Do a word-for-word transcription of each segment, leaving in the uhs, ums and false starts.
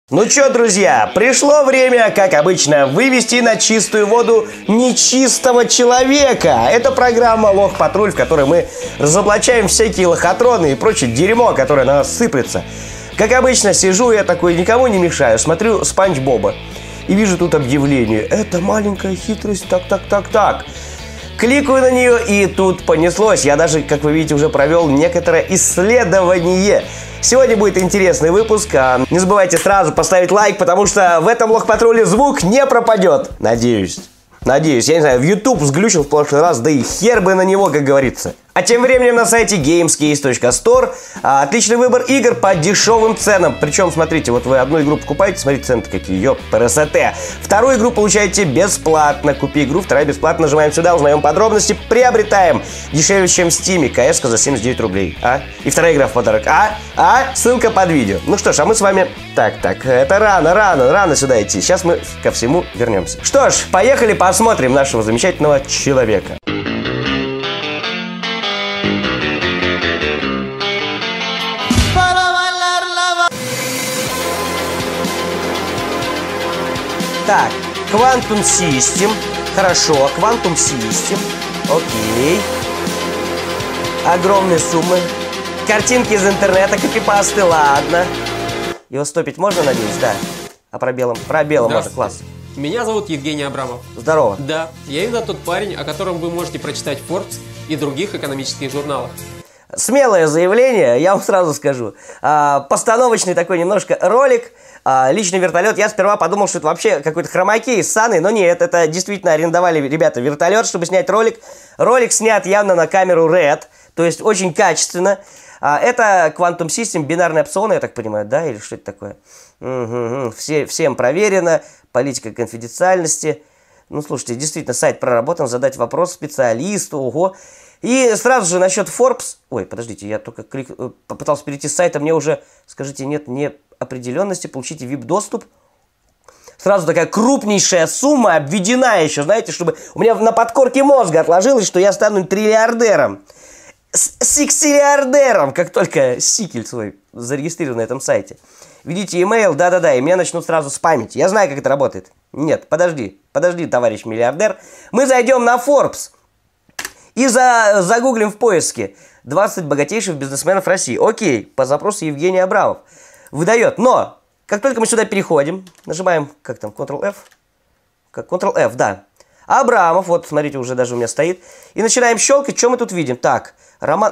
Ну чё, друзья, пришло время, как обычно, вывести на чистую воду нечистого человека. Это программа Лох Патруль, в которой мы разоблачаем всякие лохотроны и прочее дерьмо, которое на нас сыплется. Как обычно, сижу я такой, никому не мешаю, смотрю Спанч Боба и вижу тут объявление. Это маленькая хитрость, так, так, так, так. Кликаю на нее, и тут понеслось. Я даже, как вы видите, уже провел некоторое исследование. Сегодня будет интересный выпуск. Не забывайте сразу поставить лайк, потому что в этом Лох-патруле звук не пропадет. Надеюсь. Надеюсь. Я не знаю, в YouTube сглючил в прошлый раз, да и хер бы на него, как говорится. А тем временем на сайте геймскейс точка стор отличный выбор игр по дешевым ценам. Причем, смотрите, вот вы одну игру покупаете, смотрите, цены какие, ёп, ПРСТ. Вторую игру получаете бесплатно. Купи игру, вторая бесплатно. Нажимаем сюда, узнаем подробности, приобретаем. Дешевле, чем в Стиме. КС-ка за семьдесят девять рублей. А? И вторая игра в подарок. А? А? Ссылка под видео. Ну что ж, а мы с вами... Так, так, это рано, рано, рано сюда идти. Сейчас мы ко всему вернемся. Что ж, поехали посмотрим нашего замечательного человека. Так, Quantum System. Хорошо, Quantum System. Окей. Огромные суммы. Картинки из интернета, копипасты, ладно. Его стопить можно, надеюсь, да? А пробелом? Пробелом можно, класс. Меня зовут Евгений Абрамов. Здорово. Да, я именно тот парень, о котором вы можете прочитать в Forbes и других экономических журналах. Смелое заявление, я вам сразу скажу. А, постановочный такой немножко ролик. А, личный вертолет. Я сперва подумал, что это вообще какой-то хромакей с Саной, но нет, это действительно арендовали ребята вертолет, чтобы снять ролик. Ролик снят явно на камеру Red, то есть очень качественно. А, это Quantum System, бинарные опционы, я так понимаю, да, или что это такое? Угу, все, всем проверено, политика конфиденциальности. Ну, слушайте, действительно, сайт проработан, задать вопрос специалисту, ого. И сразу же насчет Forbes. Ой, подождите, я только клик... попытался перейти с сайта, мне уже, скажите, нет неопределенности, получите ви ай пи-доступ. Сразу такая крупнейшая сумма обведена еще, знаете, чтобы у меня на подкорке мозга отложилось, что я стану триллиардером. Сиксиллиардером, как только сикель свой зарегистрирован на этом сайте. Введите имейл, да-да-да, и меня начнут сразу спамить. Я знаю, как это работает. Нет, подожди, подожди, товарищ миллиардер. Мы зайдем на Forbes. И за, загуглим в поиске двадцать богатейших бизнесменов России. Окей, по запросу Евгений Абрамов. Выдает. Но, как только мы сюда переходим, нажимаем, как там, контрол-эф? Как контрол-эф, да. Абрамов, вот, смотрите, уже даже у меня стоит. И начинаем щелкать, что мы тут видим? Так, Роман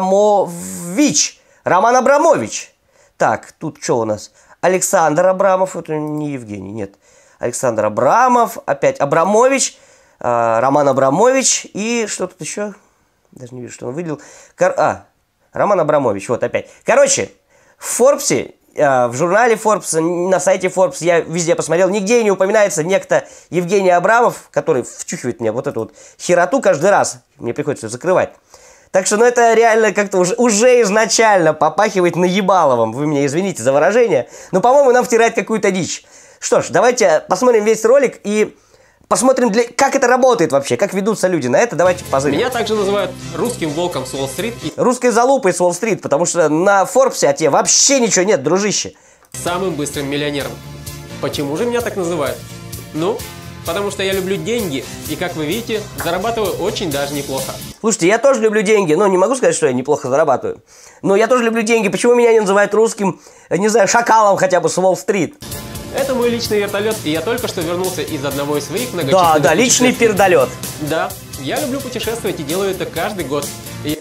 Абрамович. Роман Абрамович. Так, тут что у нас? Александр Абрамов, это не Евгений, нет. Александр Абрамов, опять Абрамович. Роман Абрамович и что тут еще? Даже не вижу, что он выделил. Кор... А, Роман Абрамович, вот опять. Короче, в Форбсе, в журнале Forbes, на сайте Forbes, я везде посмотрел, нигде не упоминается некто Евгений Абрамов, который втюхивает мне вот эту вот хероту каждый раз. Мне приходится ее закрывать. Так что, ну, это реально как-то уже, уже изначально попахивает наебаловым. Вы меня извините за выражение. Но, по-моему, нам втирает какую-то дичь. Что ж, давайте посмотрим весь ролик и... Посмотрим, для... как это работает вообще, как ведутся люди на это. Давайте позырим. Меня также называют русским волком с Уолл-стрит. И... Русской залупой с Уолл-стрит, потому что на Форбсе от тебя вообще ничего нет, дружище. Самым быстрым миллионером. Почему же меня так называют? Ну, потому что я люблю деньги, и, как вы видите, зарабатываю очень даже неплохо. Слушайте, я тоже люблю деньги, но не могу сказать, что я неплохо зарабатываю. Но я тоже люблю деньги, почему меня не называют русским, не знаю, шакалом хотя бы с Уолл-стрит? Это мой личный вертолет, и я только что вернулся из одного из своих многочисленных Да, да, личный пердолет. Да, я люблю путешествовать и делаю это каждый год. И...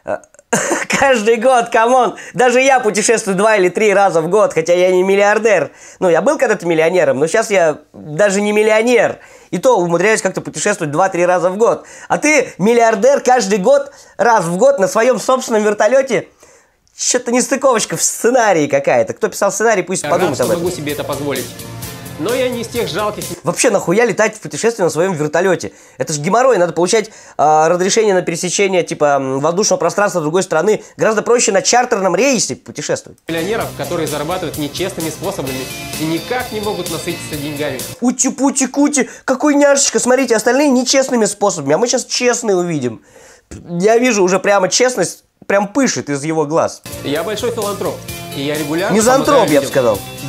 Каждый год, камон. Даже я путешествую два или три раза в год, хотя я не миллиардер. Ну, я был когда-то миллионером, но сейчас я даже не миллионер. И то умудряюсь как-то путешествовать два-три раза в год. А ты миллиардер каждый год, раз в год на своем собственном вертолете. Что-то нестыковочка в сценарии какая-то. Кто писал сценарий, пусть подумает об этом. Я могу себе это позволить. Но я не из тех жалких... Вообще, нахуя летать в путешествие на своем вертолете? Это же геморрой, надо получать э, разрешение на пересечение, типа, воздушного пространства другой страны. Гораздо проще на чартерном рейсе путешествовать. Миллионеров, которые зарабатывают нечестными способами и никак не могут насытиться деньгами. Ути-пути-кути, какой няшечка, смотрите, остальные нечестными способами, а мы сейчас честные увидим. Я вижу уже прямо честность, прям пышет из его глаз. Я большой филантроп, и я регулярно... Мизантроп, я бы сказал.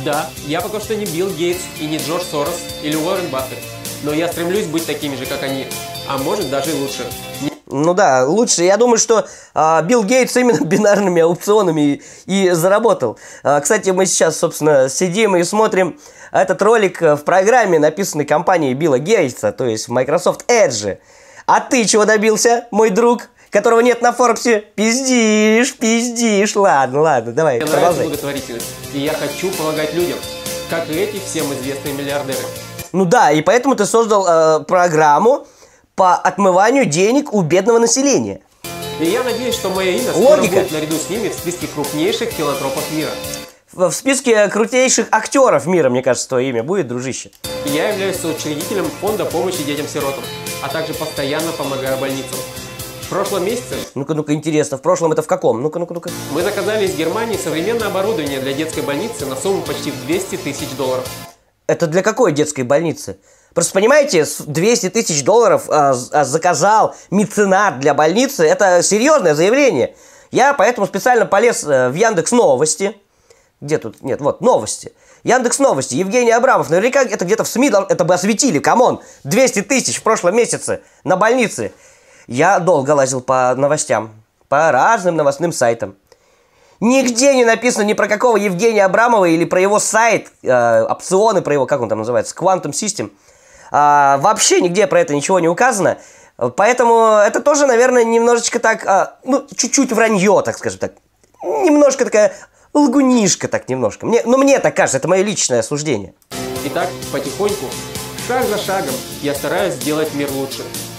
Да, я пока что не Билл Гейтс и не Джордж Сорос или Уоррен Баффет, но я стремлюсь быть такими же, как они, а может даже и лучше. Ну да, лучше. Я думаю, что а, Билл Гейтс именно бинарными аукционами и, и заработал. А, кстати, мы сейчас, собственно, сидим и смотрим этот ролик в программе, написанной компанией Билла Гейтса, то есть в Microsoft Edge. А ты чего добился, мой друг, которого нет на Форбсе? Пиздишь, пиздишь. Ладно, ладно, давай, Мне продолжай. нравится благотворительность, и я хочу помогать людям, как и эти всем известные миллиардеры. Ну да, и поэтому ты создал э, программу по отмыванию денег у бедного населения. И я надеюсь, что мое имя скоро Логика. будет наряду с ними в списке крупнейших филантропов мира. В, в списке крутейших актеров мира, мне кажется, твое имя будет, дружище. Я являюсь соучредителем фонда помощи детям-сиротам, а также постоянно помогаю больницам. В прошлом месяце Ну-ка, ну-ка, интересно, в прошлом это в каком? Ну-ка, ну-ка, ну-ка. мы заказали из Германии современное оборудование для детской больницы на сумму почти в двести тысяч долларов. Это для какой детской больницы? Просто понимаете, двести тысяч долларов а, а, заказал меценат для больницы. Это серьезное заявление. Я поэтому специально полез а, в Яндекс Новости. Где тут? Нет, вот, новости. Яндекс Новости. Евгений Абрамов. Наверняка это где-то в СМИ это бы осветили. Камон, двести тысяч в прошлом месяце на больнице. Я долго лазил по новостям, по разным новостным сайтам. Нигде не написано ни про какого Евгения Абрамова или про его сайт, э, опционы про его, как он там называется, Quantum System. А, вообще нигде про это ничего не указано. Поэтому это тоже, наверное, немножечко так, а, ну, чуть-чуть вранье, так скажем так. Немножко такая лгунишка, так немножко. Мне, ну, мне так кажется, это мое личное суждение. Итак, потихоньку, шаг за шагом, я стараюсь сделать мир лучше.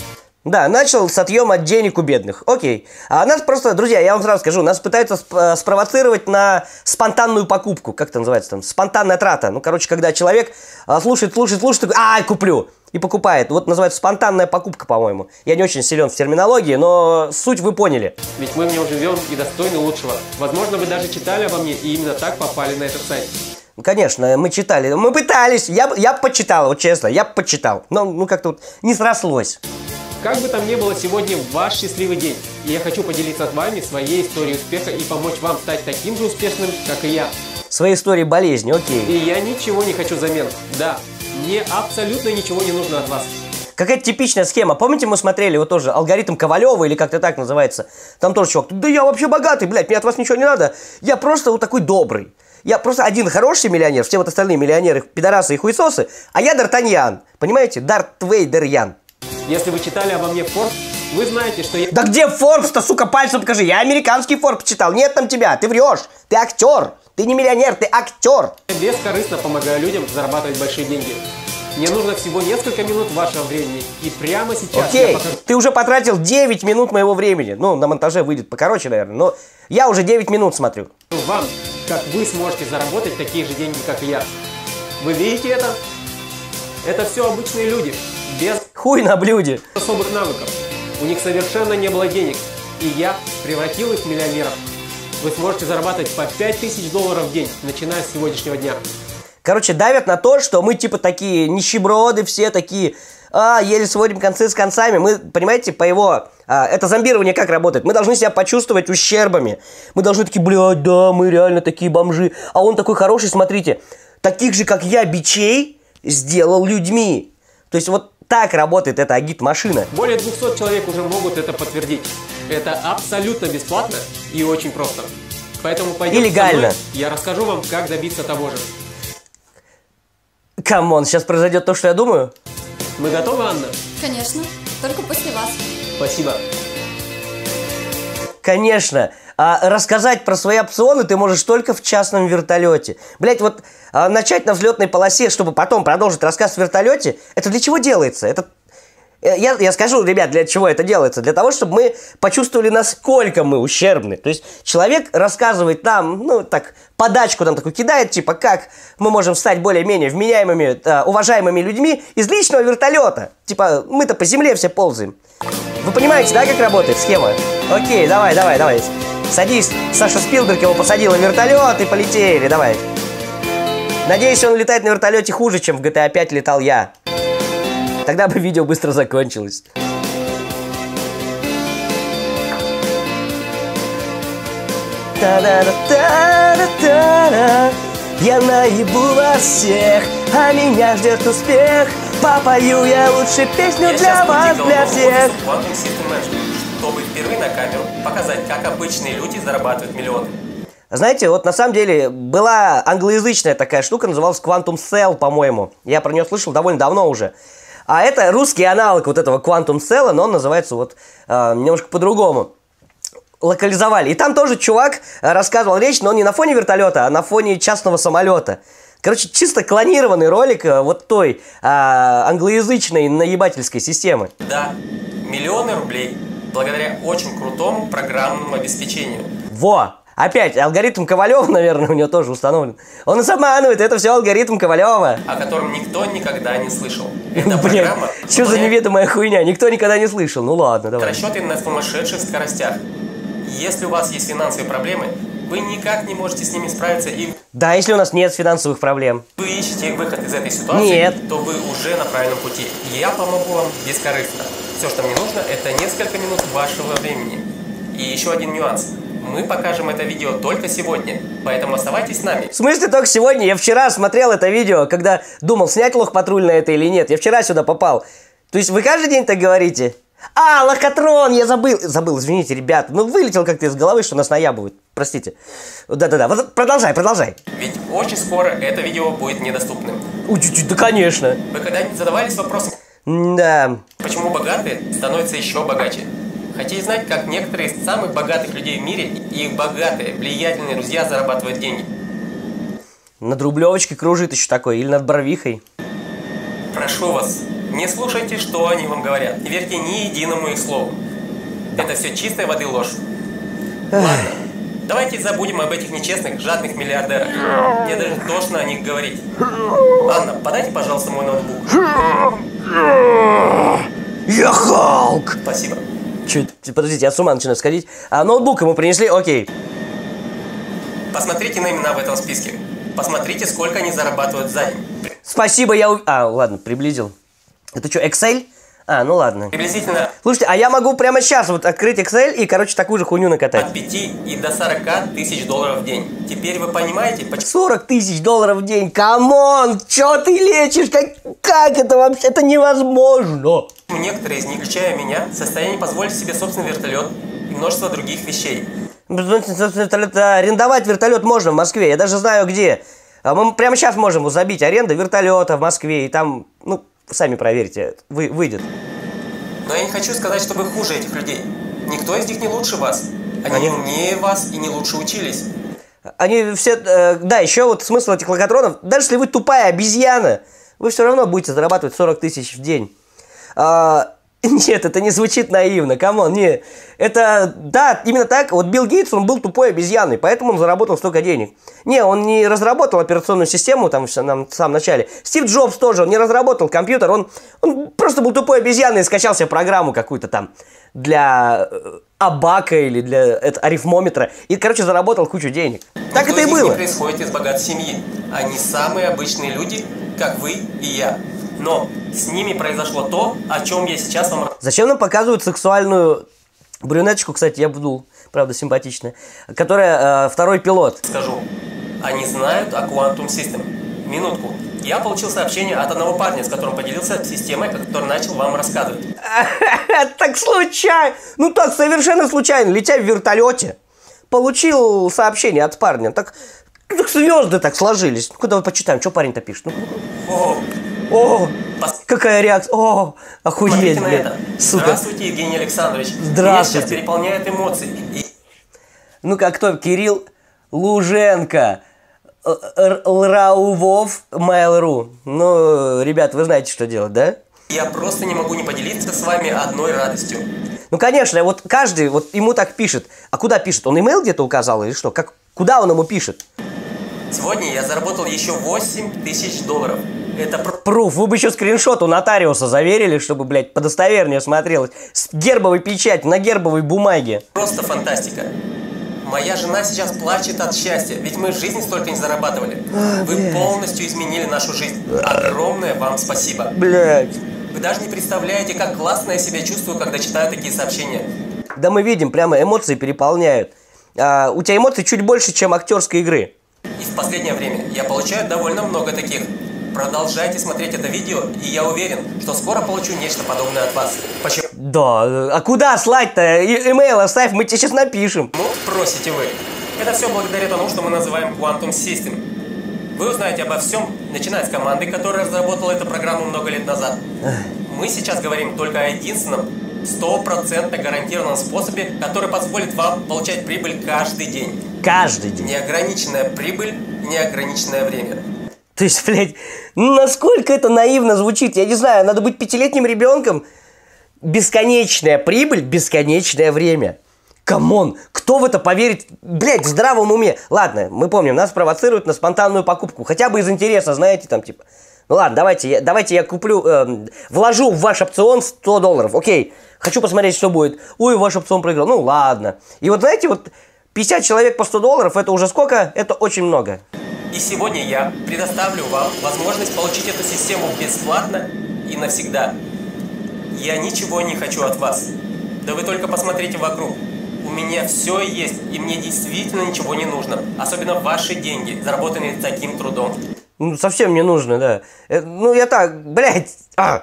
Да, начал с отъема денег у бедных. Окей. А нас просто, друзья, я вам сразу скажу, нас пытаются сп- спровоцировать на спонтанную покупку. Как это называется там? Спонтанная трата. Ну, короче, когда человек а, слушает, слушает, слушает, такой, ай, куплю. И покупает. Вот называется спонтанная покупка, по-моему. Я не очень силен в терминологии, но суть вы поняли. Ведь мы в нем живем и достойны лучшего. Возможно, вы даже читали обо мне и именно так попали на этот сайт. Ну, конечно, мы читали. Мы пытались. Я, я почитал, вот честно, я почитал. Но ну, как-то вот не срослось. Как бы там ни было, сегодня ваш счастливый день. И я хочу поделиться с вами своей историей успеха и помочь вам стать таким же успешным, как и я. Своей истории болезни, окей. И я ничего не хочу взамен. Да, мне абсолютно ничего не нужно от вас. Какая-то типичная схема. Помните, мы смотрели вот тоже алгоритм Ковалева, или как-то так называется? Там тоже чувак, да я вообще богатый, блядь, мне от вас ничего не надо. Я просто вот такой добрый. Я просто один хороший миллионер, все вот остальные миллионеры, пидорасы и хуесосы, а я Д'Артаньян. Понимаете? Дарт Вейдер Ян. Если вы читали обо мне Forbes, вы знаете, что я... Да где Форбс-то, сука, пальцем покажи? Я американский Форбс читал. Нет там тебя, ты врешь. Ты актер. Ты не миллионер, ты актер. бескорыстно помогаю людям зарабатывать большие деньги. Мне нужно всего несколько минут вашего времени. И прямо сейчас Окей, я покажу ты уже потратил девять минут моего времени. Ну, на монтаже выйдет покороче, наверное. Но я уже девять минут смотрю. вам, как вы сможете заработать такие же деньги, как и я. Вы видите это? Это все обычные люди, без Хуй на блюде. особых навыков. У них совершенно не было денег. И я превратил их в миллионеров. Вы сможете зарабатывать по пять тысяч долларов в день, начиная с сегодняшнего дня. Короче, давят на то, что мы типа такие нищеброды, все такие, а, еле сводим концы с концами. Мы, понимаете, по его, а, это зомбирование как работает? Мы должны себя почувствовать ущербами. Мы должны такие, блядь, да, мы реально такие бомжи. А он такой хороший, смотрите, таких же, как я, бичей сделал людьми. То есть вот так работает эта агит-машина. Более двухсот человек уже могут это подтвердить. Это абсолютно бесплатно и очень просто. Поэтому пойдемте И легально. со мной, я расскажу вам, как добиться того же. Камон, сейчас произойдет то, что я думаю. Мы готовы, Анна? Конечно, только после вас. Спасибо. Конечно. А рассказать про свои опционы ты можешь только в частном вертолете. Блять, вот а, начать на взлетной полосе, чтобы потом продолжить рассказ в вертолете, это для чего делается? Это Я, я скажу, ребят, для чего это делается. Для того, чтобы мы почувствовали, насколько мы ущербны. То есть человек рассказывает нам, ну, так, подачку там такую кидает, типа, как мы можем стать более-менее вменяемыми, э, уважаемыми людьми из личного вертолета. Типа, мы-то по земле все ползаем. Вы понимаете, да, как работает схема? Окей, давай, давай, давай. Садись. Саша Спилберг его посадила в вертолет и полетели, давай. Надеюсь, он летает на вертолете хуже, чем в джи ти эй пять летал я. Тогда бы видео быстро закончилось. Я наебу вас всех, а меня ждет успех. Попою я лучше песню Я для вас, для всех. Quantum System Management, чтобы впервые на камеру показать, как обычные люди зарабатывают миллионы. Знаете, вот на самом деле была англоязычная такая штука, называлась Quantum Cell, по-моему. Я про нее слышал довольно давно уже. А это русский аналог вот этого Quantum Cell, но он называется вот э, немножко по-другому. Локализовали. И там тоже чувак рассказывал речь, но не на фоне вертолета, а на фоне частного самолета. Короче, чисто клонированный ролик вот той а, англоязычной наебательской системы. Да, миллионы рублей благодаря очень крутому программному обеспечению. Во! Опять, алгоритм Ковалева, наверное, у него тоже установлен. Он нас обманывает, это все алгоритм Ковалева. О котором никто никогда не слышал. Эта программа... Что за неведомая хуйня? Никто никогда не слышал. Ну ладно, давай. Расчеты на сумасшедших скоростях. Если у вас есть финансовые проблемы, вы никак не можете с ними справиться и... Да, если у нас нет финансовых проблем. Вы ищете выход из этой ситуации, нет. То вы уже на правильном пути. Я помогу вам бескорыстно. Все, что мне нужно, это несколько минут вашего времени. И еще один нюанс. Мы покажем это видео только сегодня, поэтому оставайтесь с нами. В смысле только сегодня? Я вчера смотрел это видео, когда думал, снять лох патруль на это или нет. Я вчера сюда попал. То есть вы каждый день так говорите? А, лохотрон, я забыл. Забыл, извините, ребята. Ну, вылетел как-то из головы, что нас наябывают. Простите. Да-да-да, вот продолжай, продолжай. Ведь очень скоро это видео будет недоступным. Ой, чуть-чуть, да, конечно. Вы когда-нибудь задавались вопросом, да. Почему богатые становятся еще богаче? Хотите знать, как некоторые из самых богатых людей в мире и их богатые, влиятельные друзья зарабатывают деньги? Над Рублевочкой кружит еще такой, или над Барвихой. Прошу вас, не слушайте, что они вам говорят. Не верьте ни единому их слову. Это все чистой воды ложь. Ладно, давайте забудем об этих нечестных, жадных миллиардерах. Мне даже тошно о них говорить. Анна, подайте, пожалуйста, мой ноутбук. Я Халк! Спасибо. Чуть, подождите, я с ума начинаю сходить. А ноутбук ему принесли? Окей. Посмотрите на имена в этом списке. Посмотрите, сколько они зарабатывают за день. Спасибо, я... У... А, ладно, приблизил. Это что, Excel? А, ну ладно. Приблизительно... Слушайте, а я могу прямо сейчас вот открыть Excel и, короче, такую же хуйню накатать. От пяти и до сорока тысяч долларов в день. Теперь вы понимаете, почему... сорок тысяч долларов в день? Камон! Чё ты лечишь? Как, как это вообще? Это невозможно! Некоторые из них, включая меня, в состоянии позволить себе собственный вертолет и множество других вещей. Арендовать вертолет можно в Москве, я даже знаю где. Мы прямо сейчас можем забить аренду вертолета в Москве, и там, ну, сами проверьте, вы, выйдет. Но я не хочу сказать, что вы хуже этих людей. Никто из них не лучше вас. Они не умнее вас и не лучше учились. Они все, э, да, еще вот смысл этих лохотронов, даже если вы тупая обезьяна, вы все равно будете зарабатывать сорок тысяч в день. А, нет, это не звучит наивно, камон, не. Это, да, именно так, вот Билл Гейтс, он был тупой обезьяной, поэтому он заработал столько денег. Не, он не разработал операционную систему там в самом начале. Стив Джобс тоже, он не разработал компьютер, он, он просто был тупой обезьяной и скачал себе программу какую-то там для абака или для это, арифмометра. И, короче, заработал кучу денег. Так это и было. Не происходит из богатой семьи. Они самые обычные люди, как вы и я. Но с ними произошло то, о чем я сейчас вам... Зачем нам показывают сексуальную брюнеточку, кстати, я вдул, правда, симпатичная, которая э, второй пилот? Скажу. Они знают о Quantum System. Минутку. Я получил сообщение от одного парня, с которым поделился системой, о которой начал вам рассказывать. Так случайно, ну так совершенно случайно, летя в вертолете, получил сообщение от парня. Так, так звезды так сложились. Ну, куда мы почитаем, что парень-то пишет. Ну, О, о, Пос... какая реакция. О, охуеть, блин. Здравствуйте, Евгений Александрович. Здравствуйте. Меня сейчас переполняют эмоции. И... Ну, как кто? Кирилл Луженко. Лраувов Mail.ru. Ну, ребят, вы знаете, что делать, да? Я просто не могу не поделиться с вами одной радостью. Ну, конечно, вот каждый, вот ему так пишет. А куда пишет? Он имейл где-то указал или что? Как, куда он ему пишет? Сегодня я заработал еще восемь тысяч долларов. Это пруф. Вы бы еще скриншот у нотариуса заверили, чтобы, блядь, подостовернее смотрелось. С гербовой печатью, на гербовой бумаге. Просто фантастика. Моя жена сейчас плачет от счастья, ведь мы в жизни столько не зарабатывали. А, Вы блядь. полностью изменили нашу жизнь. Огромное вам спасибо. Блядь. Вы даже не представляете, как классно я себя чувствую, когда читаю такие сообщения. Да мы видим, прямо эмоции переполняют. А, у тебя эмоций чуть больше, чем актерской игры. И в последнее время я получаю довольно много таких. Продолжайте смотреть это видео, и я уверен, что скоро получу нечто подобное от вас. Почему? Да, а куда слать-то? Имейл оставь, мы тебе сейчас напишем. Ну, просите вы. Это все благодаря тому, что мы называем Quantum System. Вы узнаете обо всем, начиная с команды, которая разработала эту программу много лет назад. Мы сейчас говорим только о единственном, стопроцентно гарантированном способе, который позволит вам получать прибыль каждый день. Каждый день. Неограниченная прибыль, неограниченное время. То есть, блядь, ну насколько это наивно звучит, я не знаю, надо быть пятилетним ребенком. Бесконечная прибыль, бесконечное время. Камон, кто в это поверит, блядь, в здравом уме? Ладно, мы помним, нас провоцируют на спонтанную покупку, хотя бы из интереса, знаете, там типа. Ну ладно, давайте, я, давайте я куплю, э, вложу в ваш опцион сто долларов, окей. Хочу посмотреть, что будет. Ой, ваш опцион проиграл, ну ладно. И вот знаете, вот пятьдесят человек по сто долларов, это уже сколько? Это очень много. И сегодня я предоставлю вам возможность получить эту систему бесплатно и навсегда. Я ничего не хочу от вас. Да вы только посмотрите вокруг. У меня все есть, и мне действительно ничего не нужно. Особенно ваши деньги, заработанные таким трудом. Ну, совсем не нужно, да. Э, ну, я так, блядь. А.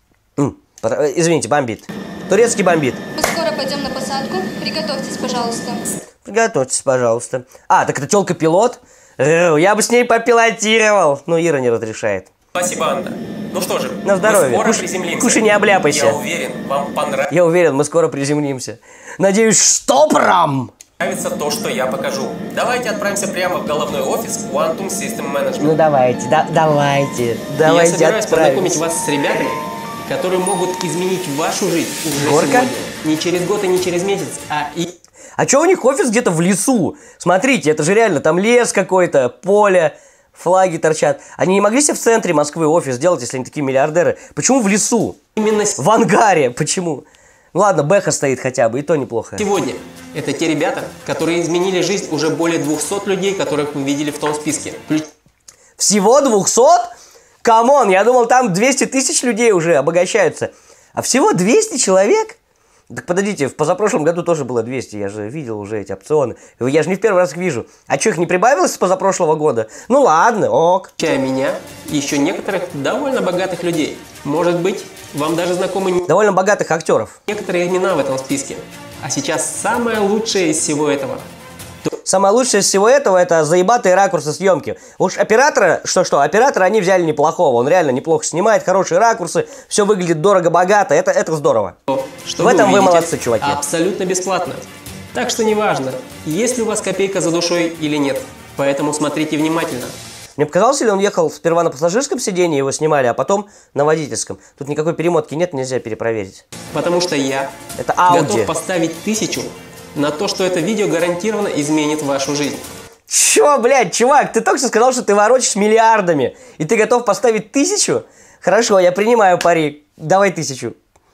Извините, бомбит. Турецкий бомбит. Мы скоро пойдем на посадку. Приготовьтесь, пожалуйста. Приготовьтесь, пожалуйста. А, так это тёлка-пилот? Э, я бы с ней попилотировал. Но Ира не разрешает. Спасибо, Анна. Ну что же, на здоровье. мы скоро Куш... приземлимся. Кушай, не обляпайся. Я уверен, вам понравится. Я уверен, мы скоро приземлимся. Надеюсь, что прям? Нравится то, что я покажу. Давайте отправимся прямо в головной офис Quantum System Management. Ну давайте, да, давайте, давайте. Я собираюсь отправимся. познакомить вас с ребятами, которые могут изменить вашу жизнь уже Горка? сегодня. Не через год и не через месяц, а и... А чё у них офис где-то в лесу? Смотрите, это же реально, там лес какой-то, поле, флаги торчат. Они не могли себе в центре Москвы офис сделать, если они такие миллиардеры? Почему в лесу? Именно в ангаре, почему? Ну ладно, Бэха стоит хотя бы, и то неплохо. Сегодня это те ребята, которые изменили жизнь уже более двухсот людей, которых вы видели в том списке. Всего двухсот? Камон, я думал, там двести тысяч людей уже обогащаются. А всего двести человек? Так подождите, в позапрошлом году тоже было двести, я же видел уже эти опционы. Я же не в первый раз их вижу. А что, их не прибавилось с позапрошлого года? Ну ладно, ок. Включая меня и еще некоторых довольно богатых людей. Может быть, вам даже знакомы довольно богатых актеров. Некоторые имена в этом списке. А сейчас самое лучшее из всего этого. Самое лучшее из всего этого — это заебатые ракурсы съемки. Уж оператора, что-что, оператора они взяли неплохого. Он реально неплохо снимает, хорошие ракурсы, все выглядит дорого-богато, это, это здорово. Что в этом вы, вы молодцы, чуваки. Абсолютно бесплатно. Так что неважно, есть ли у вас копейка за душой или нет. Поэтому смотрите внимательно. Мне показалось, ли он ехал сперва на пассажирском сидении, его снимали, а потом на водительском. Тут никакой перемотки нет, нельзя перепроверить. Потому что я это Audi. готов поставить тысячу на то, что это видео гарантированно изменит вашу жизнь. Чё, блядь, чувак, ты только что сказал, что ты ворочишь миллиардами, и ты готов поставить тысячу? Хорошо, я принимаю пари. Давай тысячу.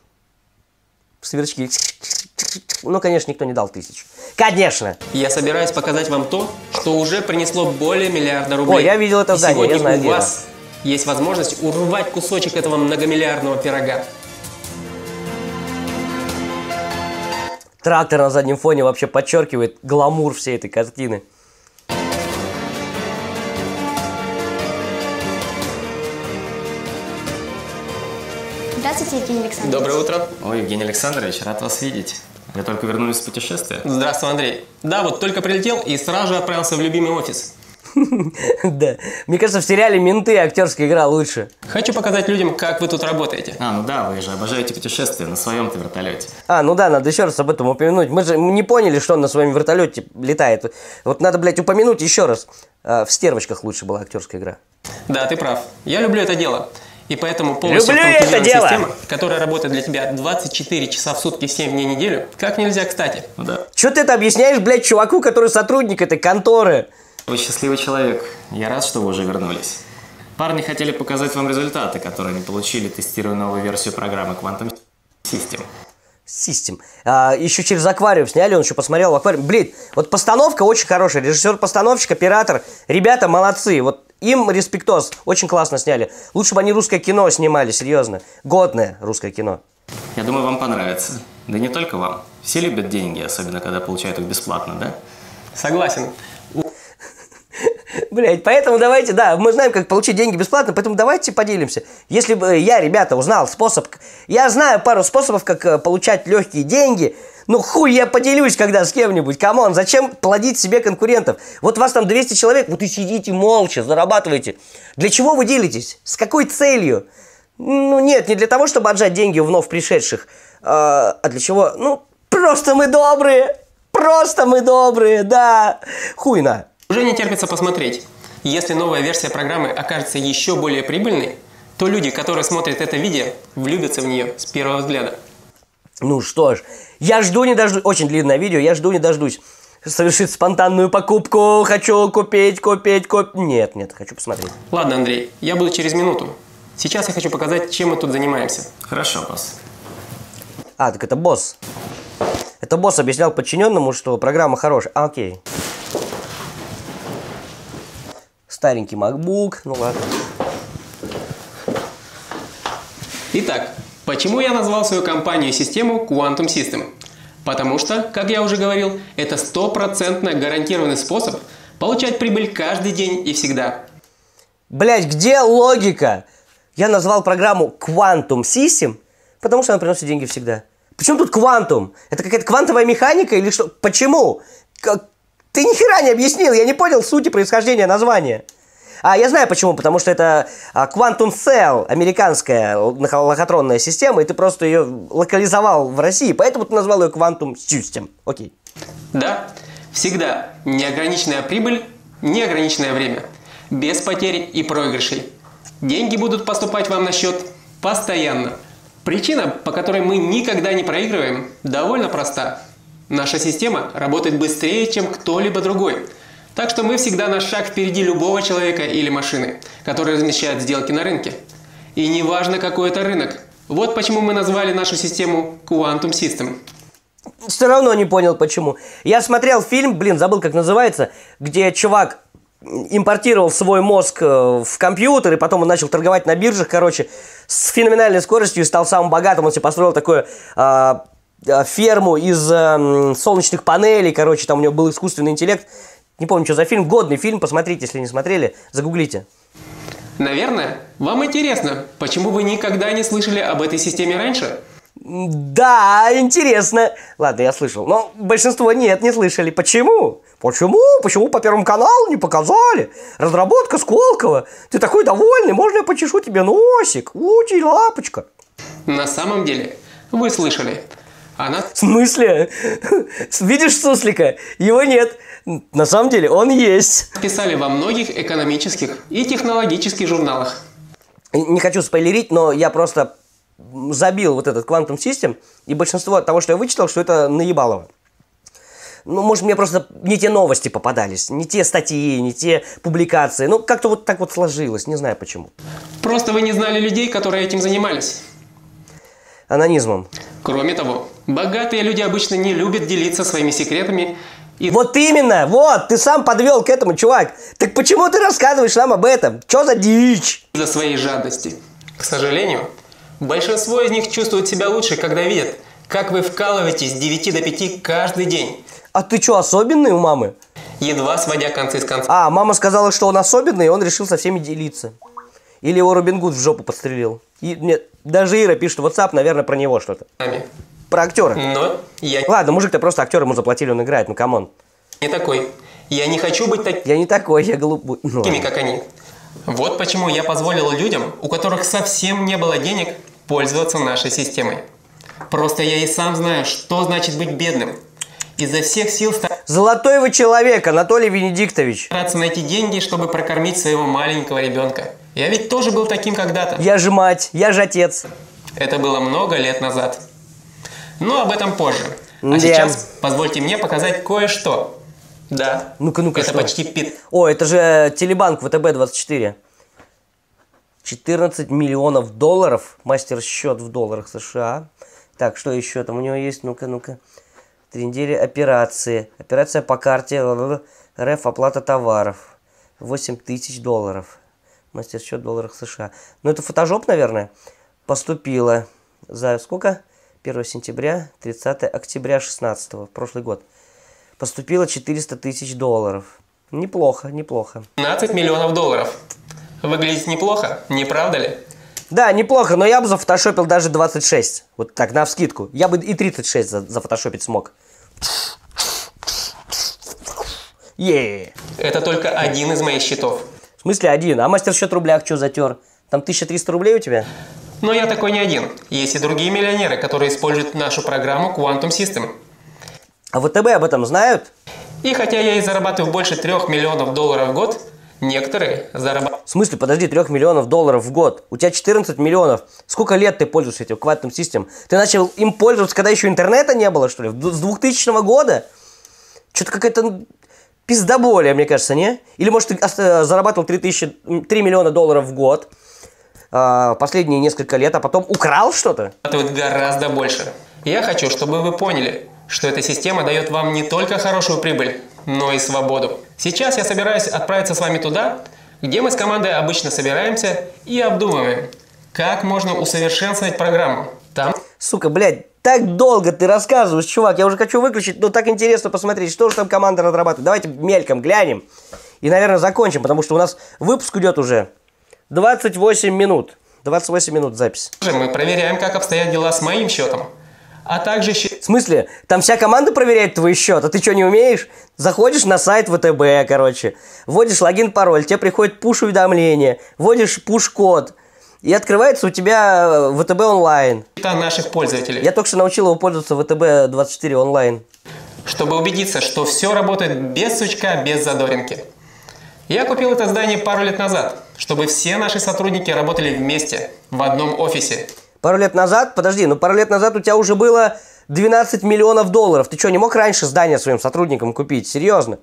Сверчки. Ну, конечно, никто не дал тысячу. Конечно. Я собираюсь показать вам то, что уже принесло более миллиарда рублей. Ой, я видел это здание, сегодня я знаю, у вас есть возможность урвать кусочек этого многомиллиардного пирога. Трактор на заднем фоне вообще подчеркивает гламур всей этой картины. Здравствуйте, Евгений Александрович. Доброе утро. Ой, Евгений Александрович, рад вас видеть. Вы только вернулись с путешествия? Здравствуй, Андрей. Да, вот только прилетел и сразу же отправился в любимый офис. Да. Мне кажется, в сериале «Менты» актерская игра лучше. Хочу показать людям, как вы тут работаете. А, ну да, вы же обожаете путешествия на своем-то вертолете. А, ну да, надо еще раз об этом упомянуть. Мы же не поняли, что он на своем вертолете летает. Вот надо, блядь, упомянуть еще раз. В «Стервочках» лучше была актерская игра. Да, ты прав. Я люблю это дело. И поэтому полностью люблю это дело. Система, которая работает для тебя двадцать четыре часа в сутки, семь дней в неделю, как нельзя кстати. Ну да. Че ты это объясняешь, блядь, чуваку, который сотрудник этой конторы? Вы счастливый человек. Я рад, что вы уже вернулись. Парни хотели показать вам результаты, которые они получили, тестируя новую версию программы Quantum System. System. А, еще через аквариум сняли, он еще посмотрел в аквариум. Блин, вот постановка очень хорошая. Режиссер-постановщик, оператор. Ребята молодцы. Вот им респектос. Очень классно сняли. Лучше бы они русское кино снимали, серьезно. Годное русское кино. Я думаю, вам понравится. Да не только вам. Все любят деньги, особенно когда получают их бесплатно, да? Согласен. Блять, поэтому давайте, да, мы знаем, как получить деньги бесплатно, поэтому давайте поделимся. Если бы я, ребята, узнал способ, я знаю пару способов, как получать легкие деньги, ну хуй я поделюсь когда с кем-нибудь, камон, зачем плодить себе конкурентов? Вот вас там двести человек, вот и сидите молча, зарабатываете. Для чего вы делитесь? С какой целью? Ну нет, не для того, чтобы отжать деньги у вновь пришедших, а, а для чего? Ну, просто мы добрые, просто мы добрые, да, хуйна. Уже не терпится посмотреть. Если новая версия программы окажется еще более прибыльной, то люди, которые смотрят это видео, влюбятся в нее с первого взгляда. Ну что ж, я жду не дождусь, очень длинное видео, я жду не дождусь совершить спонтанную покупку, хочу купить, купить, купить. Нет, нет, хочу посмотреть. Ладно, Андрей, я буду через минуту. Сейчас я хочу показать, чем мы тут занимаемся. Хорошо, босс. А, так это босс. Это босс объяснял подчиненному, что программа хорошая. А, окей. Старенький MacBook, ну ладно. Итак, почему я назвал свою компанию и систему Quantum System? Потому что, как я уже говорил, это стопроцентно гарантированный способ получать прибыль каждый день и всегда. Блять, где логика? Я назвал программу Quantum System, потому что она приносит деньги всегда. Почему тут квантум? Это какая-то квантовая механика или что? Почему? Как? Ты ни хера не объяснил, я не понял сути происхождения названия. А я знаю почему, потому что это Quantum Cell, американская лохотронная система, и ты просто ее локализовал в России, поэтому ты назвал ее Quantum System. Окей. Да, всегда неограниченная прибыль, неограниченное время, без потерь и проигрышей. Деньги будут поступать вам на счет постоянно. Причина, по которой мы никогда не проигрываем, довольно проста. Наша система работает быстрее, чем кто-либо другой. Так что мы всегда на шаг впереди любого человека или машины, которые размещают сделки на рынке. И неважно, какой это рынок. Вот почему мы назвали нашу систему Quantum System. Все равно не понял почему. Я смотрел фильм, блин, забыл как называется, где чувак импортировал свой мозг в компьютер, и потом он начал торговать на биржах, короче, с феноменальной скоростью и стал самым богатым. Он себе построил такую э, ферму из э, солнечных панелей, короче, там у него был искусственный интеллект. Не помню, что за фильм, годный фильм, посмотрите, если не смотрели, загуглите. Наверное, вам интересно, почему вы никогда не слышали об этой системе раньше? Да, интересно. Ладно, я слышал, но большинство нет, не слышали. Почему? Почему? Почему по Первому каналу не показали? Разработка Сколково. Ты такой довольный, можно я почешу тебе носик? Ути, лапочка. На самом деле, вы слышали. Она... В смысле? Видишь суслика? Его нет. На самом деле он есть. Писали во многих экономических и технологических журналах. Не хочу спойлерить, но я просто забил вот этот Quantum System, и большинство того, что я вычитал, что это наебалово. Ну, может, мне просто не те новости попадались, не те статьи, не те публикации. Ну, как-то вот так вот сложилось, не знаю почему. Просто вы не знали людей, которые этим занимались. Анонизмом. Кроме того, богатые люди обычно не любят делиться своими секретами. И... Вот именно, вот, ты сам подвел к этому, чувак. Так почему ты рассказываешь нам об этом? Что за дичь? Из-за своей жадности. К сожалению, большинство из них чувствуют себя лучше, когда видят, как вы вкалываетесь с девяти до пяти каждый день. А ты что, особенный у мамы? Едва сводя концы с концами. А, мама сказала, что он особенный, и он решил со всеми делиться. Или его Робин Гуд в жопу подстрелил. И, нет, даже Ира пишет в WhatsApp, наверное, про него что-то. Про актера. Но я... Ладно, мужик-то просто актер, ему заплатили, он играет, ну камон. Не такой. Я не хочу быть так... Я не такой, я голубой. Ну, такими, как они. Вот почему я позволил людям, у которых совсем не было денег, пользоваться нашей системой. Просто я и сам знаю, что значит быть бедным. Изо всех сил Золотой вы человек, Анатолий Венедиктович. Стараться найти деньги, чтобы прокормить своего маленького ребенка. Я ведь тоже был таким когда-то. Я же мать, я же отец. Это было много лет назад. Но об этом позже. А да. сейчас позвольте мне показать кое-что. Да, ну-ка, ну-ка, это что? почти пит. О, это же Телебанк ВТБ двадцать четыре. четырнадцать миллионов долларов. Мастер-счет в долларах США. Так, что еще там у него есть? Ну-ка, ну-ка. Три недели операции. Операция по карте РФ, оплата товаров. восемь тысяч долларов. Мастер-счет в долларах США. Ну, это фотошоп, наверное. Поступило за сколько? первого сентября, тридцатого октября шестнадцатого, прошлый год. Поступило четыреста тысяч долларов. Неплохо, неплохо. пятнадцать миллионов долларов. Выглядит неплохо, не правда ли? Да, неплохо, но я бы зафотошопил даже двадцать шесть. Вот так, навскидку. Я бы и тридцать шесть за зафотошопить смог. Е. Это только один из моих счетов. В смысле один? А мастер-счет в рублях что затер? Там тысяча триста рублей у тебя? Но я такой не один. Есть и другие миллионеры, которые используют нашу программу Quantum System. А ВТБ об этом знают? И хотя я и зарабатываю больше трех миллионов долларов в год, некоторые зарабатывают... В смысле, подожди, трех миллионов долларов в год? У тебя четырнадцать миллионов. Сколько лет ты пользуешься этим Quantum System? Ты начал им пользоваться, когда еще интернета не было, что ли? С двухтысячного года? Что-то какая-то пиздоболия, мне кажется, не? Или, может, ты зарабатывал три миллиона долларов в год а, последние несколько лет, а потом украл что-то? Гораздо больше. Я хочу, чтобы вы поняли, что эта система дает вам не только хорошую прибыль, но и свободу. Сейчас я собираюсь отправиться с вами туда, где мы с командой обычно собираемся и обдумываем, как можно усовершенствовать программу. Там... Сука, блядь, так долго ты рассказываешь, чувак, я уже хочу выключить, но так интересно посмотреть, что же там команда разрабатывает. Давайте мельком глянем и, наверное, закончим, потому что у нас выпуск идет уже двадцать восемь минут. двадцать восемь минут запись. Мы проверяем, как обстоят дела с моим счетом. А также... В смысле? Там вся команда проверяет твой счет, а ты что, не умеешь? Заходишь на сайт ВТБ, короче, вводишь логин, пароль, тебе приходит пуш-уведомление, вводишь пуш-код, и открывается у тебя ВТБ онлайн. Это наших пользователей. Я только что научил его пользоваться ВТБ двадцать четыре онлайн. Чтобы убедиться, что все работает без сучка, без задоринки. Я купил это здание пару лет назад, чтобы все наши сотрудники работали вместе, в одном офисе. Пару лет назад? Подожди, ну пару лет назад у тебя уже было двенадцать миллионов долларов. Ты что, не мог раньше здание своим сотрудникам купить? Серьезно?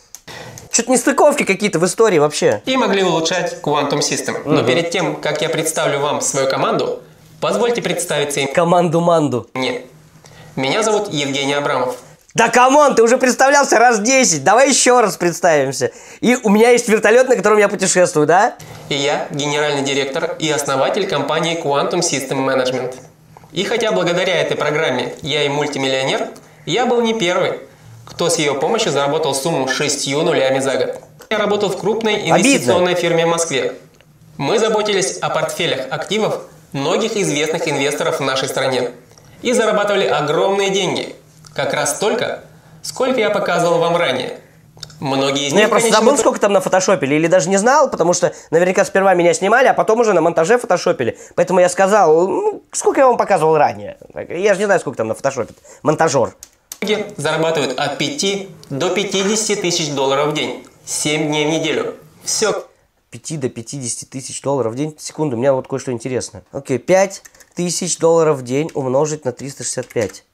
Что-то нестыковки какие-то в истории вообще. И могли улучшать Quantum System. Но угу. перед тем, как я представлю вам свою команду, позвольте представиться им. Команду-манду. Нет. Меня зовут Евгений Абрамов. Да камон, ты уже представлялся раз десять. Давай еще раз представимся. И у меня есть вертолет, на котором я путешествую, да? И я генеральный директор и основатель компании Quantum System Management. И хотя благодаря этой программе я и мультимиллионер, я был не первый, кто с ее помощью заработал сумму шестью нулями за год. Я работал в крупной инвестиционной Обидно. фирме в Москве. Мы заботились о портфелях активов многих известных инвесторов в нашей стране. И зарабатывали огромные деньги. Как раз столько, сколько я показывал вам ранее. Многие из ну, них, я просто конечно, забыл, сколько там нафотошопили, или даже не знал, потому что наверняка сперва меня снимали, а потом уже на монтаже фотошопили. Поэтому я сказал, ну, сколько я вам показывал ранее. Я же не знаю, сколько там нафотошопит монтажер. Многие зарабатывают от пяти до пятидесяти тысяч долларов в день. семь дней в неделю. Все. пяти до пятидесяти тысяч долларов в день. Секунду, у меня вот кое-что интересное. Окей, пять тысяч долларов в день умножить на триста шестьдесят пять.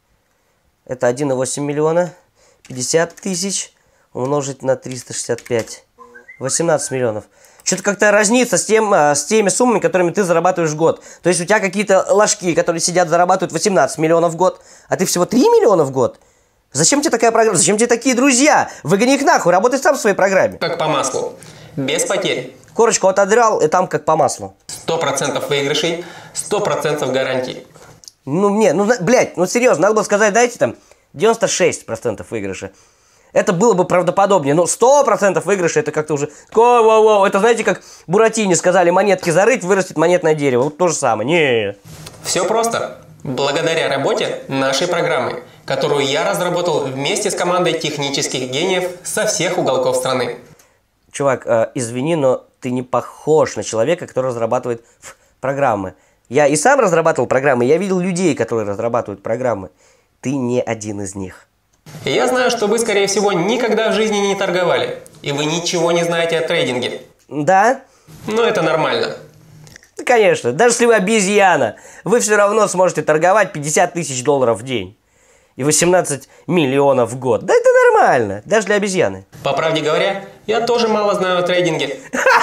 Это один и восемь миллиона. пятьдесят тысяч умножить на триста шестьдесят пять. восемнадцать миллионов. Что-то как-то разнится с, тем, с теми суммами, которыми ты зарабатываешь в год. То есть у тебя какие-то ложки, которые сидят, зарабатывают восемнадцать миллионов в год, а ты всего три миллиона в год? Зачем тебе такая программа? Зачем тебе такие друзья? Выгони их нахуй, работай сам в своей программе. Как по маслу. Без потерь. Корочку отодрал, и там как по маслу. сто процентов выигрышей, сто процентов гарантий. Ну, не, ну, блядь, ну серьезно, надо было сказать, дайте там девяносто шесть процентов выигрыша. Это было бы правдоподобнее, но сто процентов выигрыша это как-то уже... Воу-воу-воу, это знаете, как Буратине сказали, монетки зарыть, вырастет монетное дерево. Вот то же самое. Не. Все просто. Благодаря работе нашей программы, которую я разработал вместе с командой технических гениев со всех уголков страны. Чувак, э, извини, но ты не похож на человека, который разрабатывает программы. Я и сам разрабатывал программы, я видел людей, которые разрабатывают программы. Ты не один из них. И я знаю, что вы, скорее всего, никогда в жизни не торговали. И вы ничего не знаете о трейдинге. Да? Но это нормально. Да, конечно. Даже если вы обезьяна, вы все равно сможете торговать пятьдесят тысяч долларов в день. И восемнадцать миллионов в год. Да это нормально, даже для обезьяны. По правде говоря, я тоже мало знаю о трейдинге.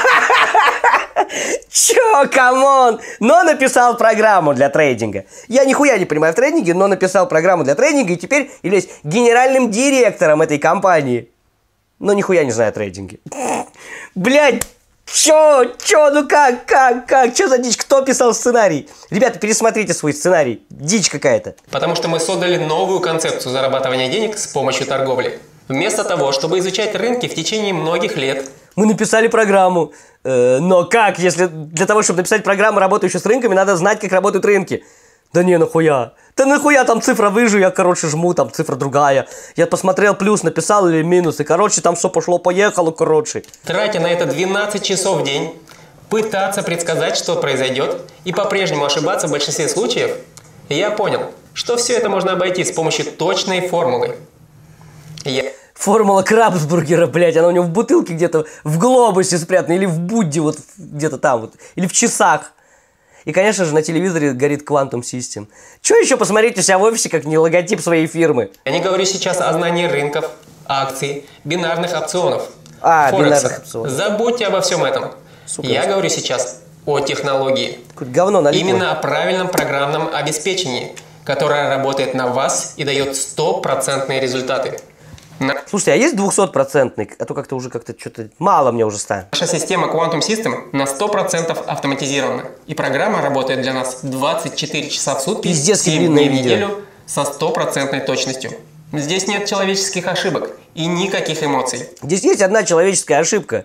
Чё, камон? Но написал программу для трейдинга. Я нихуя не понимаю в трейдинге, но написал программу для трейдинга и теперь являюсь генеральным директором этой компании. Но нихуя не знаю о трейдинге. Блядь, чё, чё, ну как, как, как, чё за дичь? Кто писал сценарий? Ребята, пересмотрите свой сценарий. Дичь какая-то. Потому что мы создали новую концепцию зарабатывания денег с помощью торговли. Вместо того, чтобы изучать рынки в течение многих лет, мы написали программу. Э, но как, если для того, чтобы написать программу, работающую с рынками, надо знать, как работают рынки? Да не, нахуя? Да нахуя там цифра выжу, я, короче, жму, там цифра другая. Я посмотрел плюс, написал или минус, и, короче, там все пошло-поехало, короче. тратя на это двенадцать часов в день, пытаться предсказать, что произойдет, и по-прежнему ошибаться в большинстве случаев, я понял, что все это можно обойти с помощью точной формулы. Я... Формула Крабсбургера, блядь, она у него в бутылке где-то в глобусе спрятана, или в Будде вот где-то там вот, или в часах. И, конечно же, на телевизоре горит Quantum System. Че еще посмотреть у себя в офисе, как не логотип своей фирмы? Я не говорю сейчас о знании рынков, акций, бинарных опционов, а, Форекса. Бинарных опционов. Забудьте обо всем этом. Сука. Я говорю сейчас о технологии. Говно налипло. Именно о правильном программном обеспечении, которое работает на вас и дает стопроцентные результаты. На... Слушайте, а есть двухсотпроцентный? А то как-то уже как-то что-то мало мне уже стало. Наша система Quantum System на сто процентов автоматизирована. И программа работает для нас двадцать четыре часа в сутки, Пиздец, семь дней в видео. неделю со стопроцентной точностью. Здесь нет человеческих ошибок и никаких эмоций. Здесь есть одна человеческая ошибка.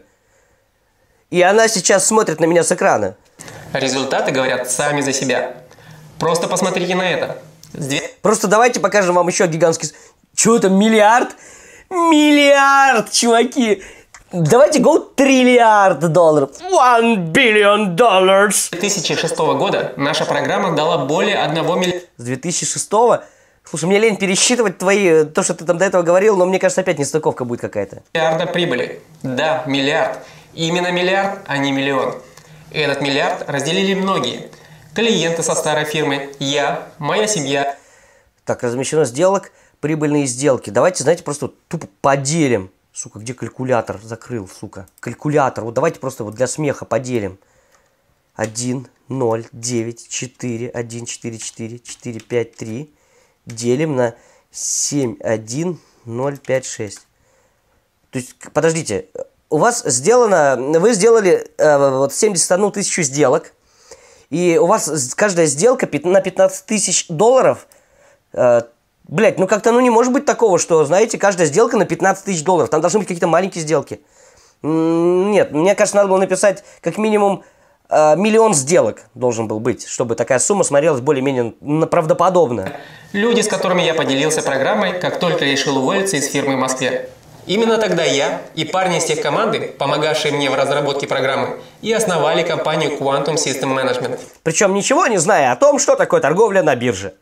И она сейчас смотрит на меня с экрана. Результаты говорят сами за себя. Просто посмотрите на это. Здесь... Просто давайте покажем вам еще гигантский... Чего это, миллиард? Миллиард, чуваки! Давайте go триллиард долларов. One billion dollars. С две тысячи шестого года наша программа дала более одного миллиарда. С две тысячи шестого? Слушай, мне лень пересчитывать твои, то, что ты там до этого говорил, но мне кажется, опять нестыковка будет какая-то. Миллиарда прибыли. Да, миллиард. Именно миллиард, а не миллион. И этот миллиард разделили многие. Клиенты со старой фирмы, я, моя семья. Так, размещено сделок, прибыльные сделки. Давайте, знаете, просто вот тупо поделим. Сука, где калькулятор? Закрыл, сука. Калькулятор. Вот давайте просто вот для смеха поделим. один, ноль, девять, четыре, один, четыре, четыре, четыре, пять, три. Делим на семь, один, ноль, пять, шесть. То есть, подождите, у вас сделано, вы сделали э, вот семьдесят одну тысячу сделок, и у вас каждая сделка на пятнадцать тысяч долларов. Э, блять, ну как-то ну не может быть такого, что, знаете, каждая сделка на пятнадцать тысяч долларов. Там должны быть какие-то маленькие сделки. Нет, мне кажется, надо было написать как минимум э, миллион сделок должен был быть, чтобы такая сумма смотрелась более-менее правдоподобно. Люди, с которыми я поделился программой, как только решил уволиться из фирмы в Москве. Именно тогда я и парни из тех команды, помогавшие мне в разработке программы, и основали компанию Quantum System Management. Причем ничего не зная о том, что такое торговля на бирже.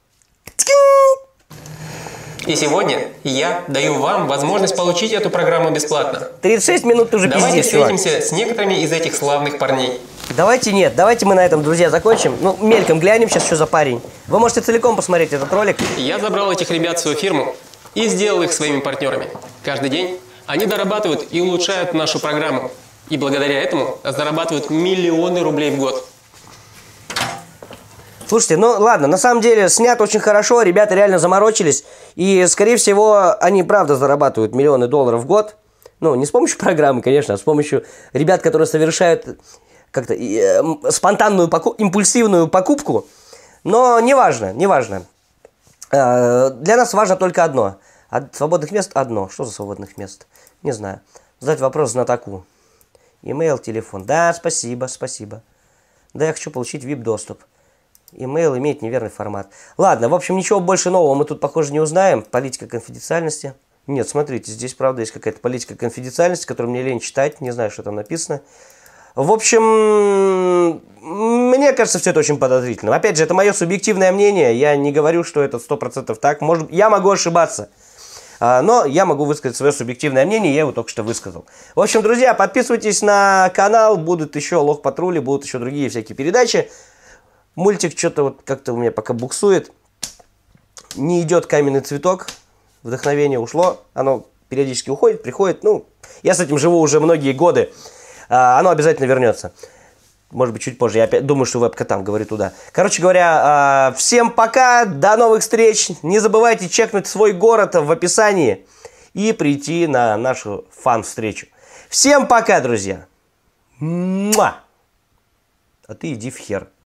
И сегодня я даю вам возможность получить эту программу бесплатно. тридцать шесть минут уже Давайте пиздец, чувак. встретимся с некоторыми из этих славных парней. Давайте нет, давайте мы на этом, друзья, закончим. Ну, мельком глянем сейчас, что за парень. Вы можете целиком посмотреть этот ролик. Я забрал этих ребят в свою фирму и сделал их своими партнерами. Каждый день они дорабатывают и улучшают нашу программу. И благодаря этому зарабатывают миллионы рублей в год. Слушайте, ну ладно, на самом деле снят очень хорошо, ребята реально заморочились. И, скорее всего, они правда зарабатывают миллионы долларов в год. Ну, не с помощью программы, конечно, а с помощью ребят, которые совершают как-то э, спонтанную, поку- импульсивную покупку. Но неважно, неважно. Э, для нас важно только одно. От свободных мест одно. Что за свободных мест? Не знаю. Задать вопрос знатоку. Имейл, телефон. Да, спасибо, спасибо. Да, я хочу получить ви ай пи-доступ. Имейл имеет неверный формат. Ладно, в общем, ничего больше нового мы тут, похоже, не узнаем. Политика конфиденциальности. Нет, смотрите, здесь, правда, есть какая-то политика конфиденциальности, которую мне лень читать. Не знаю, что там написано. В общем, мне кажется, все это очень подозрительно. Опять же, это мое субъективное мнение. Я не говорю, что это сто процентов так. Может, я могу ошибаться. Но я могу высказать свое субъективное мнение, я его только что высказал. В общем, друзья, подписывайтесь на канал. Будут еще Лох-патрули, будут еще другие всякие передачи. Мультик что-то вот как-то у меня пока буксует. Не идет каменный цветок. Вдохновение ушло. Оно периодически уходит, приходит. Ну, я с этим живу уже многие годы. А, оно обязательно вернется. Может быть, чуть позже. Я опять думаю, что вебка там, говорю туда. Короче говоря, а, всем пока. До новых встреч. Не забывайте чекнуть свой город в описании. И прийти на нашу фан-встречу. Всем пока, друзья. Муа! А ты иди в хер.